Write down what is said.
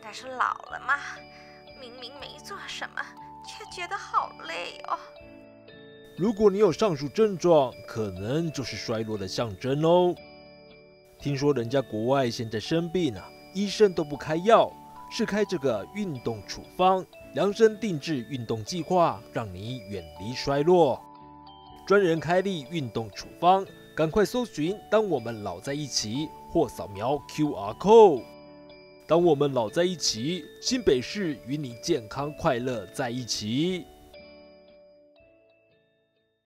但是老了嘛，明明没做什么，却觉得好累哦。 如果你有上述症状，可能就是衰落的象征哦。听说人家国外现在生病啊，医生都不开药，是开这个运动处方，量身定制运动计划，让你远离衰落。专人开立运动处方，赶快搜寻“当我们老在一起”或扫描 QR code。当我们老在一起，新北市与你健康快乐在一起。